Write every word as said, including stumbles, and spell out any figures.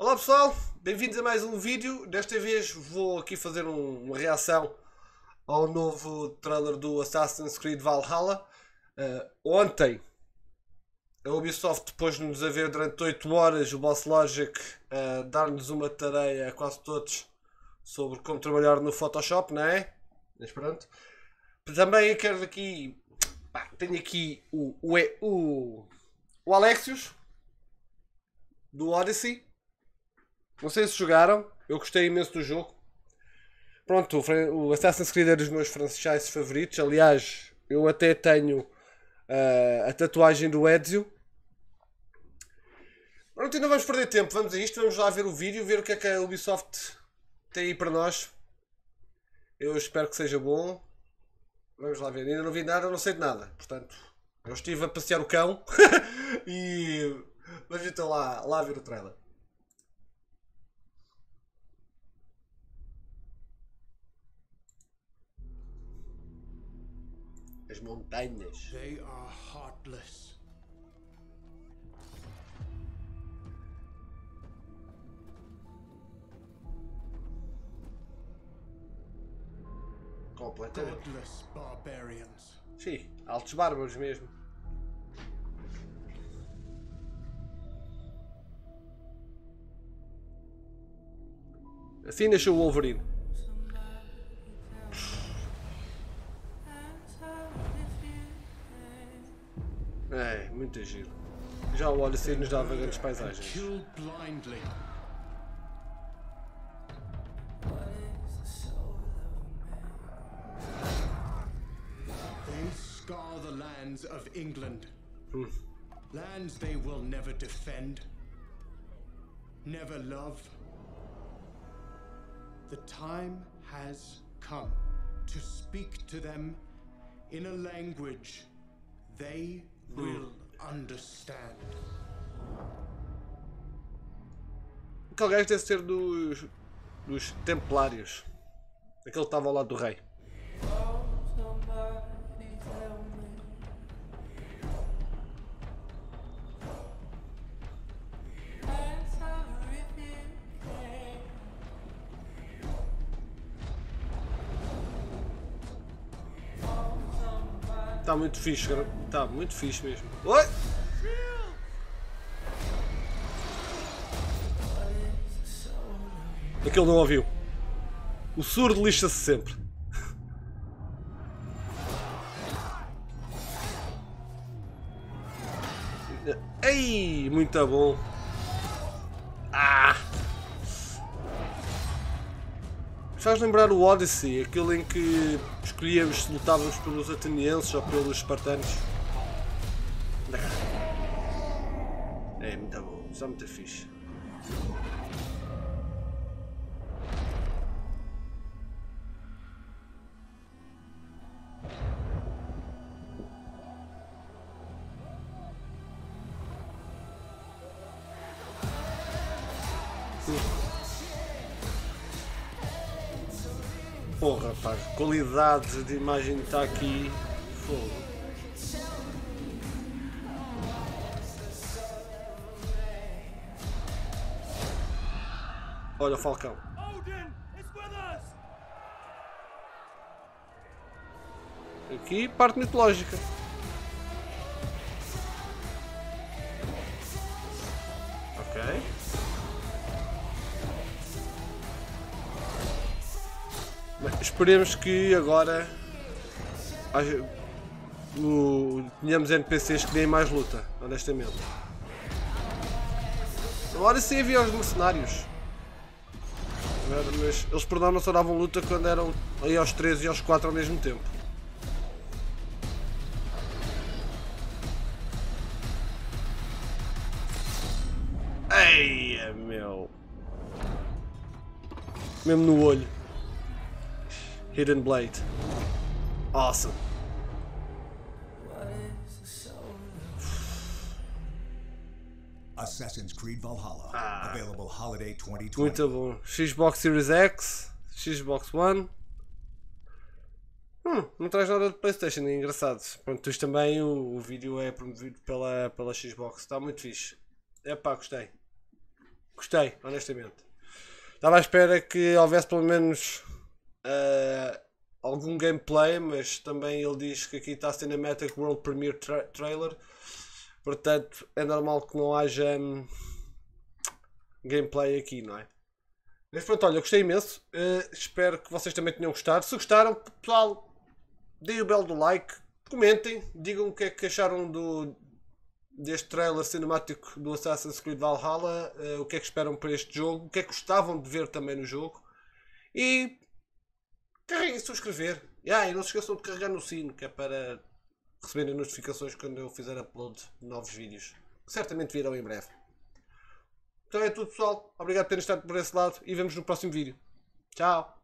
Olá pessoal, bem-vindos a mais um vídeo. Desta vez vou aqui fazer um, uma reação ao novo trailer do Assassin's Creed Valhalla. Uh, ontem a Ubisoft depois-nos a ver durante oito horas o Boss Logic uh, dar-nos uma tarefa a quase todos sobre como trabalhar no Photoshop, não é? Mas pronto. Também quero aqui, pá, tenho aqui o, o, o, o Alexios do Odyssey. Não sei se jogaram, eu gostei imenso do jogo. Pronto, o Assassin's Creed é dos meus franchises favoritos. Aliás, eu até tenho uh, a tatuagem do Ezio. Pronto, e não vamos perder tempo, vamos a isto, vamos lá ver o vídeo, ver o que é que a Ubisoft tem aí para nós. Eu espero que seja bom. Vamos lá ver, ainda não vi nada, não sei de nada. Portanto, eu estive a passear o cão e vamos então lá, lá ver o trailer. As montanhas. They are heartless. Completamente. Godless barbarians. Sim, altos bárbaros mesmo. Assim nasceu o Wolverine. É, muito giro. Já o Odyssey nos dava grandes paisagens. Kill blindly. They scar the lands of England. Hmm. Lands they will never defend, never love. The time has come to speak to them in a language they will understand. Aquele gajo deve ser dos, dos Templários. Aquele que estava ao lado do rei. Está muito fixe, está muito fixe mesmo. Oi! Aquele não ouviu. O surdo lixa-se sempre. Ei, muito bom. Ah! Faz lembrar o Odyssey, aquele em que escolhíamos se lutávamos pelos atenienses ou pelos espartanos. É muito bom, está muito fixe. Porra, rapaz, qualidade de imagem está aqui. Fogo. Olha o Falcão. Aqui, parte mitológica. Ok. Mas esperemos que agora haja, o, tenhamos N P Cs que deem mais luta, honestamente. Agora sim havia os mercenários. Mas eles por norma só davam luta quando eram aí aos três e aos quatro ao mesmo tempo. Eia, meu. Mesmo no olho. Hidden Blade. Awesome. Assassin's Creed Valhalla. Ah. Available holiday twenty twenty. Muito bom. Xbox Series X, Xbox One. Hum, não traz nada de PlayStation, é engraçado. Pronto, isto também o, o vídeo é promovido pela, pela Xbox. Está muito fixe. É pá, gostei. Gostei. gostei, honestamente. Estava à espera que houvesse pelo menos uh, algum gameplay, mas também ele diz que aqui está a Cinematic World Premiere tra Trailer. Portanto, é normal que não haja um, gameplay aqui, não é? Mas pronto, olha, eu gostei imenso. Uh, espero que vocês também tenham gostado. Se gostaram, pessoal, deem o belo do like. Comentem, digam o que é que acharam do, deste trailer cinemático do Assassin's Creed Valhalla. Uh, o que é que esperam para este jogo. O que é que gostavam de ver também no jogo. E carreguem subscrever. Ah, e não se esqueçam de carregar no sino, que é para receberem notificações quando eu fizer upload de novos vídeos. Que certamente virão em breve. Então é tudo, pessoal. Obrigado por terem estado por esse lado e vemos no próximo vídeo. Tchau!